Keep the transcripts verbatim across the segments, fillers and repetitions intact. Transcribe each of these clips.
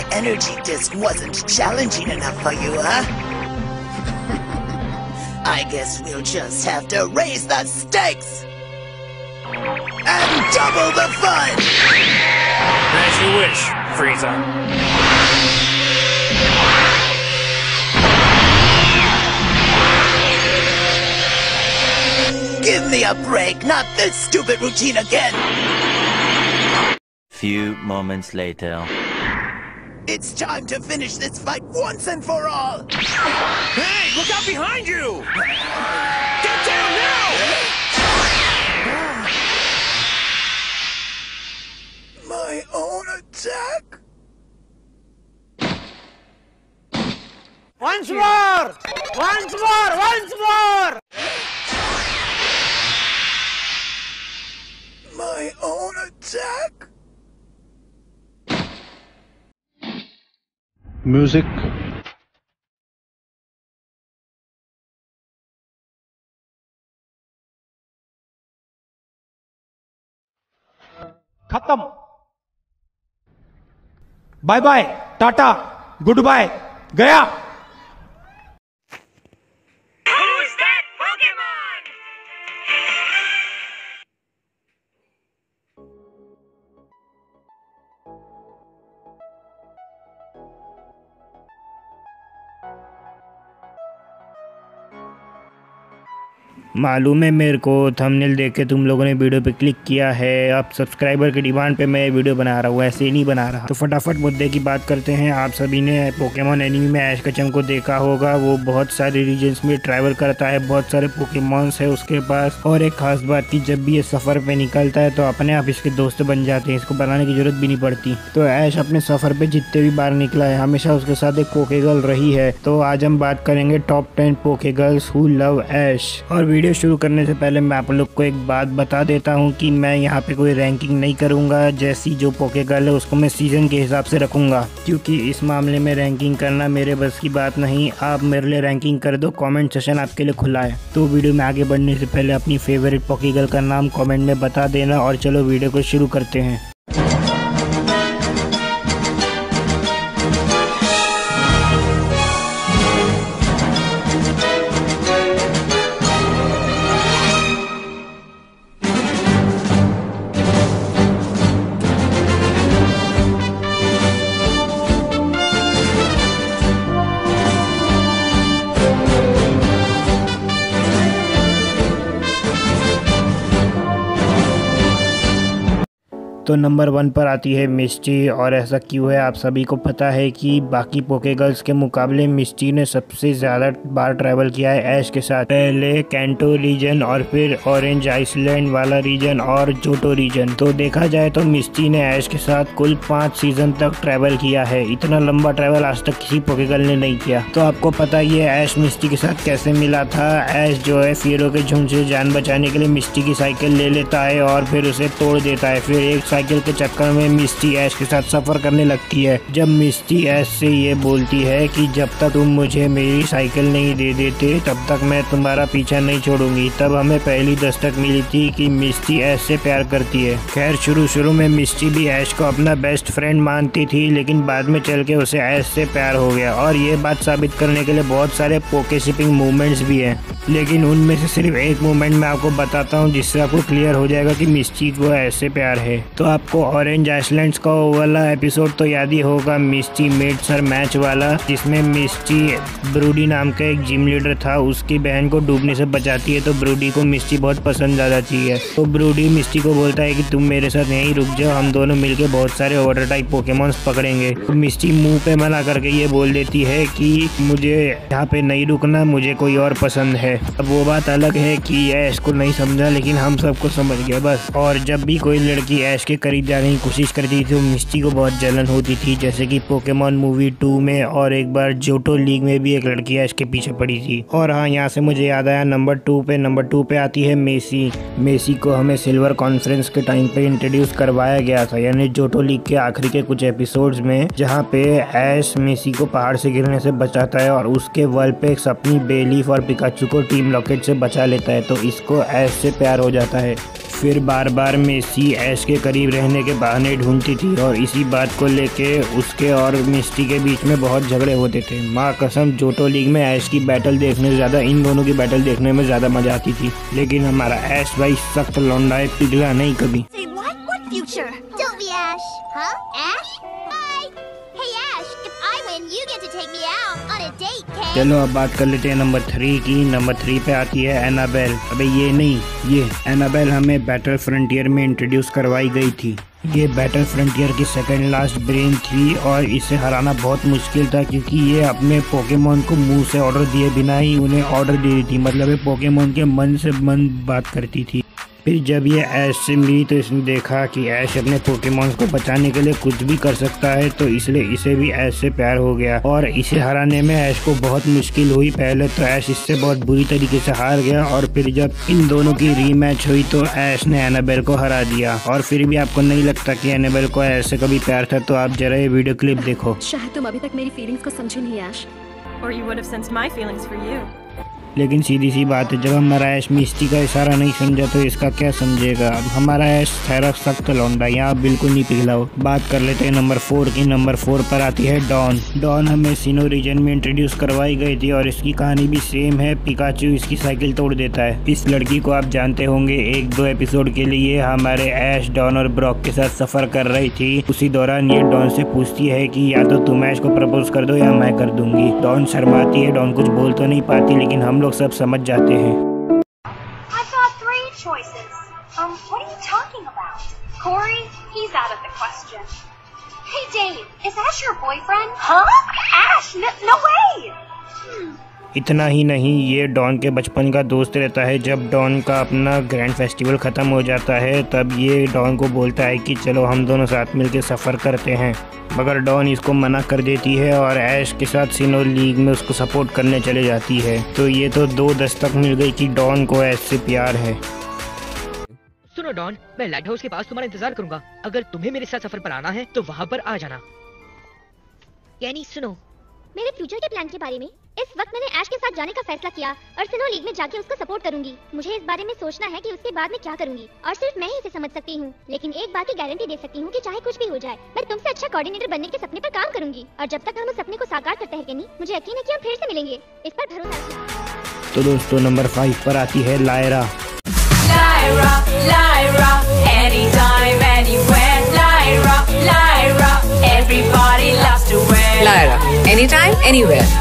energy disc wasn't challenging enough for you, huh? I guess we'll just have to raise the stakes! And double the fun! As you wish, Frieza. Give me a break, not this stupid routine again! Few moments later. It's time to finish this fight once and for all! Hey, look out behind you! Get down now! My own attack? Once more! Once more! Once more! My own attack? Music. खत्म। Bye bye, tata, goodbye, गया। Who's that Pokemon? मालूम है मेरे को, thumbnail देख के तुम लोगों ने वीडियो पे क्लिक किया है। अब सब्सक्राइबर की डिमांड पे मैं वीडियो बना रहा हूँ, ऐसे ही नहीं बना रहा। तो फटाफट मुद्दे की बात करते हैं। आप सभी ने पोकेमॉन एनिमी में ऐश कचम को देखा होगा। वो बहुत सारे रीजन्स में ट्रैवल करता है, बहुत सारे पोकेमॉन्स है उसके पास। और एक खास बात की, जब भी ये सफ़र पे निकलता है तो अपने आप इसके दोस्त बन जाते हैं, इसको बनाने की जरूरत भी नहीं पड़ती। तो ऐश अपने सफ़र पे जितने भी बार निकला है हमेशा उसके साथ एक पोकेगर्ल रही है। तो आज हम बात करेंगे top ten pokegirls who love Ash. और वीडियो शुरू करने से पहले मैं आप लोग को एक बात बता देता हूँ कि मैं यहाँ पे कोई रैंकिंग नहीं करूँगा। जैसी जो पोकेगर्ल है उसको मैं सीजन के हिसाब से रखूँगा, क्योंकि इस मामले में रैंकिंग करना मेरे बस की बात नहीं। आप मेरे लिए रैंकिंग कर दो, कमेंट सेशन आपके लिए खुला है। तो वीडियो में आगे बढ़ने से पहले अपनी फेवरेट पोकेगर्ल का नाम कमेंट में बता देना। और चलो वीडियो को शुरू करते हैं। तो नंबर वन पर आती है मिस्टी। और ऐसा क्यों है आप सभी को पता है कि बाकी पोकेगर्ल्स के मुकाबले मिस्टी ने सबसे ज़्यादा बार ट्रैवल किया है ऐश के साथ। पहले कैंटो रीजन और फिर ऑरेंज आइसलैंड वाला रीजन और जोटो रीजन। तो देखा जाए तो मिस्टी ने ऐश के साथ कुल पाँच सीजन तक ट्रैवल किया है। इतना लंबा ट्रैवल आज तक किसी पोकेगर्ल ने नहीं किया। तो आपको पता ही है ऐश मिस्टी के साथ कैसे मिला था। ऐश जो है फियरों के झुंड से जान बचाने के लिए मिस्टी की साइकिल ले लेता है और फिर उसे तोड़ देता है। फिर एक साइकिल के चक्कर में मिस्टी ऐश के साथ सफर करने लगती है। जब मिस्टी ऐश से ये बोलती है कि जब तक तुम मुझे मेरी साइकिल नहीं दे देते तब तक मैं तुम्हारा पीछा नहीं छोड़ूंगी, तब हमें पहली दस्तक मिली थी कि मिस्टी ऐश से प्यार करती है। खैर शुरू शुरू में मिस्टी भी ऐश को अपना बेस्ट फ्रेंड मानती थी, लेकिन बाद में चल के उसे ऐश से प्यार हो गया। और ये बात साबित करने के लिए बहुत सारे पोके शिपिंग मूवमेंट्स भी हैं, लेकिन उनमें से सिर्फ एक मूवमेंट मैं आपको बताता हूँ जिससे आपको क्लियर हो जाएगा कि मिस्टी को ऐश से प्यार है। तो आपको ऑरेंज आइसलैंड्स का वाला एपिसोड तो याद ही होगा, मिस्टी मेट्स हर मैच वाला, जिसमें मिस्टी ब्रूडी नाम का एक जिम लीडर था, उसकी बहन को डूबने से बचाती है। तो ब्रूडी को मिस्टी बहुत पसंद आ जाती है। तो ब्रूडी मिस्टी को बोलता है कि तुम मेरे साथ यहीं रुक जाओ, हम दोनों मिलकर बहुत सारे वाटर टाइप पोकेमॉन्स पकड़ेंगे। तो मिस्टी मुंह पे मना करके ये बोल देती है कि मुझे यहाँ पे नहीं रुकना, मुझे कोई और पसंद है। अब वो बात अलग है कि ऐश को नहीं समझा, लेकिन हम सबको समझ गए बस। और जब भी कोई लड़की ऐश के करीब जाने की कोशिश करती थी तो मिस्टी को बहुत जलन होती थी, जैसे कि पोकेमॉन मूवी टू में, और एक बार जोटो लीग में भी एक लड़की ऐश के पीछे पड़ी थी। और हाँ, यहाँ से मुझे याद आया नंबर टू पे नंबर टू पे आती है मेसी। मेसी को हमें सिल्वर कॉन्फ्रेंस के टाइम पे इंट्रोड्यूस करवाया गया था, यानी जोटो लीग के आखिरी के कुछ एपिसोड्स में, जहाँ पे ऐश मेसी को पहाड़ से गिरने से बचाता है और उसके वलपेक्स अपनी बेलीफ और पिकाचू को टीम लॉकेट से बचा लेता है। तो इसको ऐश से प्यार हो जाता है। फिर बार बार मिस्टी ऐश के करीब रहने के बहाने ढूंढती थी और इसी बात को लेके उसके और मिस्टी के बीच में बहुत झगड़े होते थे। माँ कसम जोटो लीग में ऐश की बैटल देखने से ज़्यादा इन दोनों की बैटल देखने में ज़्यादा मजा आती थी। लेकिन हमारा ऐश भाई सख्त लौंडा है, पिघला नहीं कभी। Future. Don't be Ash. Huh? Ash? Hi. Hey Ash, if I win, you get to take me out on a date, okay? चलो अब बात कर लेते हैं नंबर थ्री की। नंबर थ्री पे आती है एनाबेल। अबे ये नहीं, ये एनाबेल हमें बैटल फ्रंटियर में इंट्रोड्यूस करवाई गई थी। ये बैटल फ्रंटियर की सेकंड लास्ट ब्रेन थी और इसे हराना बहुत मुश्किल था क्योंकि ये अपने पोकेमोन को मुंह से ऑर्डर दिए बिना ही उन्हें ऑर्डर दे रही थी। मतलब ये पोकेमोन के मन से मन बात करती थी। फिर जब ये ऐश से मिली तो इसने देखा कि ऐश अपने पोकेमॉन्स को बचाने के लिए कुछ भी कर सकता है, तो इसलिए इसे भी ऐश से प्यार हो गया और इसे हराने में ऐश को बहुत मुश्किल हुई। पहले तो ऐश इससे बहुत बुरी तरीके से हार गया और फिर जब इन दोनों की रीमैच हुई तो ऐश ने एनाबेल को हरा दिया। और फिर भी आपको नहीं लगता कि एनाबेल को ऐश से कभी प्यार था, तो आप जरा ये वीडियो क्लिप देखो। शायद तुम अभी तक मेरी फीलिंग्स को समझे नहीं ऐश, or you would have sensed my feelings for you. लेकिन सीधी सी बात है, जब हमारा ऐश मिस्टी का इशारा नहीं समझा तो इसका क्या समझेगा। अब हमारा ऐश ठहरा सख्त लौंडा, यहाँ बिल्कुल नहीं पिघला हो। बात कर लेते हैं नंबर फोर की। नंबर फोर पर आती है डॉन। डॉन हमें सिनो रीजन में इंट्रोड्यूस करवाई गई थी और इसकी कहानी भी सेम है। पिकाचू इसकी साइकिल तोड़ देता है। इस लड़की को आप जानते होंगे, एक दो एपिसोड के लिए हमारे ऐश, डॉन और ब्रॉक के साथ सफर कर रही थी। उसी दौरान ये डॉन से पूछती है कि या तो तुम ऐश को प्रपोज कर दो या मैं कर दूंगी। डॉन शर्माती है, डॉन कुछ बोल तो नहीं पाती, लेकिन हम लोग सब समझ जाते हैं। I've got three choices. Um, what are you talking about? Corey? He's out of the question. Hey Dave, is Ash your boyfriend? Huh? Ash? No, no way! Hmm. इतना ही नहीं, ये डॉन के बचपन का दोस्त रहता है। जब डॉन का अपना ग्रैंड फेस्टिवल ख़त्म हो जाता है तब ये डॉन को बोलता है कि चलो हम दोनों साथ मिलकर सफ़र करते हैं, मगर डॉन इसको मना कर देती है और ऐश के साथ सिनो लीग में उसको सपोर्ट करने चले जाती है। तो ये तो दो दस्तक मिल गई कि डॉन को ऐश से प्यार है। सुनो डॉन, मैं लाइट हाउस के पास तुम्हारा इंतजार करूंगा। अगर तुम्हें मेरे साथ सफर पर आना है तो वहाँ पर आ जाना। यानी सुनो, मेरे फ्यूचर के प्लान के बारे में इस वक्त मैंने ऐश के साथ जाने का फैसला किया और सिनो लीग में जाके उसको सपोर्ट करूंगी। मुझे इस बारे में सोचना है कि उसके बाद में क्या करूंगी और सिर्फ मैं ही इसे समझ सकती हूँ। लेकिन एक बात की गारंटी दे सकती हूँ कि चाहे कुछ भी हो जाए, मैं तुमसे अच्छा कोऑर्डिनेटर बनने के सपने पर काम करूंगी। और जब तक हम उस सपने को साकार करते हैं नहीं, मुझे यकीन है कि हम फिर से मिलेंगे। इस पर भरोसा रखिए। तो दोस्तों नंबर फाइव पर आती है Lyra. Lyra, Lyra, anytime, anywhere. Lyra, Lyra, everybody loves to wear. Lyra, anytime, anywhere.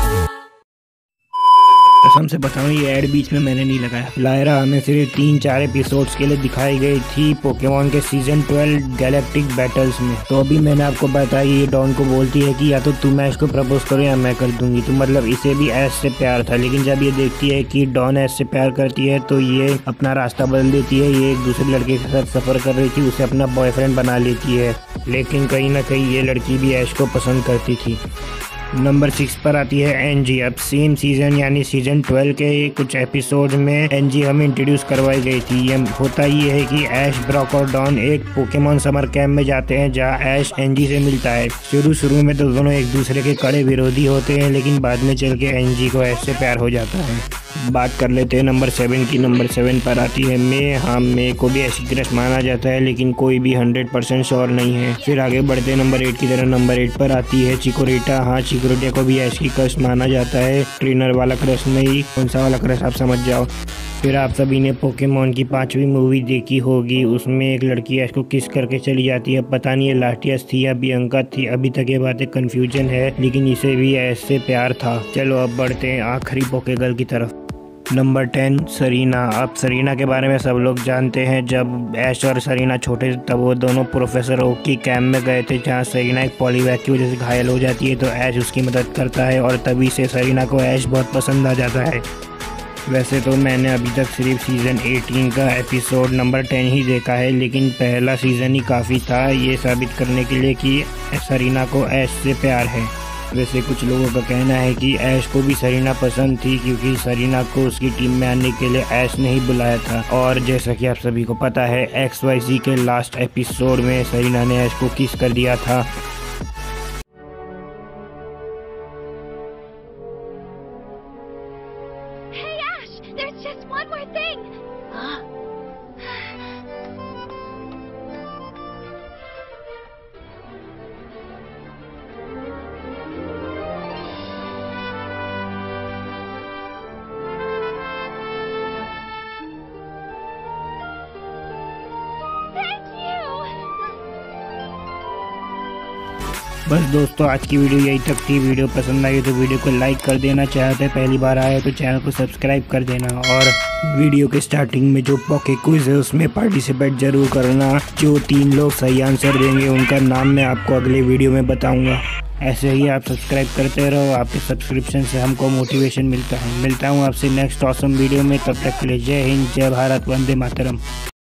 कसम से बताऊं, ये ऐड बीच में मैंने नहीं लगाया। लायरा हमें सिर्फ तीन चार एपिसोड्स के लिए दिखाई गई थी पोकेमॉन के सीजन ट्वेल्व गैलेक्टिक बैटल्स में। तो अभी मैंने आपको बताया, ये डॉन को बोलती है कि या तो तुम ऐश को प्रपोज करो या मैं कर दूंगी। तो मतलब इसे भी ऐश से प्यार था, लेकिन जब ये देखती है कि डॉन ऐश से प्यार करती है तो ये अपना रास्ता बदल देती है। ये एक दूसरे लड़के के साथ सफर कर रही थी, उसे अपना बॉयफ्रेंड बना लेती है, लेकिन कहीं ना कहीं ये लड़की भी ऐश को पसंद करती थी। नंबर सिक्स पर आती है एनजी। अब सेम सीजन यानी सीजन ट्वेल्व के कुछ एपिसोड में एनजी हमें इंट्रोड्यूस करवाई गई थी। ये होता ये है कि ऐश, ब्रॉक और डॉन एक पोकेमॉन समर कैंप में जाते हैं जहां ऐश एनजी से मिलता है। शुरू शुरू में तो दोनों एक दूसरे के कड़े विरोधी होते हैं, लेकिन बाद में चल के एनजी को ऐश से प्यार हो जाता है। बात कर लेते हैं नंबर सेवन की। नंबर सेवन पर आती है मे। हाँ, मे को भी ऐसी क्रश माना जाता है, लेकिन कोई भी हंड्रेड परसेंट श्योर नहीं है। फिर आगे बढ़ते हैं नंबर एट की तरह। नंबर एट पर आती है चिकोरिटा। हाँ, चिकोरिटा को भी ऐसी क्रश माना जाता है, ट्रेनर वाला क्रश नहीं, कौन सा वाला क्रश आप समझ जाओ। फिर आप सभी ने पोकेमॉन की पांचवी मूवी देखी होगी, उसमें एक लड़की ऐश को किस करके चली जाती है। पता नहीं ये लाटियस थी या बियंका थी, अभी तक ये बातें कंफ्यूजन है, लेकिन इसे भी ऐश से प्यार था। चलो अब बढ़ते हैं आखिरी पोकेगर्ल की तरफ। Number ten Serena. अब सरीना के बारे में सब लोग जानते हैं। जब ऐश और सरीना छोटे थे तब वो दोनों प्रोफेसर ओक की कैंप में गए थे, जहाँ सरीना एक पॉलीवैग की वजह से घायल हो जाती है, तो ऐश उसकी मदद करता है और तभी से सरीना को ऐश बहुत पसंद आ जाता है। वैसे तो मैंने अभी तक सिर्फ सीज़न अठारह का एपिसोड नंबर टेन ही देखा है, लेकिन पहला सीज़न ही काफ़ी था ये साबित करने के लिए कि सरीना को ऐश से प्यार है। वैसे कुछ लोगों का कहना है कि ऐश को भी सरीना पसंद थी, क्योंकि सरीना को उसकी टीम में आने के लिए ऐश ने ही बुलाया था। और जैसा कि आप सभी को पता है, एक्स वाई ज़ेड के लास्ट एपिसोड में सरीना ने ऐश को किस कर दिया था। बस दोस्तों आज की वीडियो यही तक थी। वीडियो पसंद आई तो वीडियो को लाइक कर देना, चाहते हैं पहली बार आए तो चैनल को सब्सक्राइब कर देना, और वीडियो के स्टार्टिंग में जो पॉके क्विज है उसमें पार्टिसिपेट जरूर करना। जो तीन लोग सही आंसर देंगे उनका नाम मैं आपको अगले वीडियो में बताऊंगा। ऐसे ही आप सब्सक्राइब करते रहो, आपके सब्सक्रिप्शन से हमको मोटिवेशन मिलता है। मिलता हूँ आपसे नेक्स्ट ऑसम वीडियो में, तब तक के लिए जय हिंद, जय भारत, वंदे मातरम।